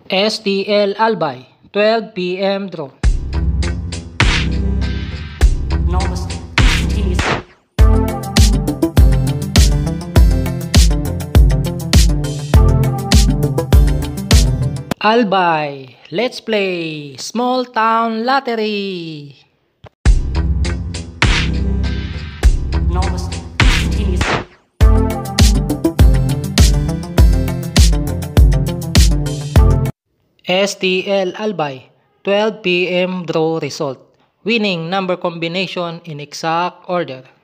STL Albay, 12 p.m. draw. Albay, let's play Small Town Lottery. STL Albay, 12 p.m. draw result. Winning number combination in exact order.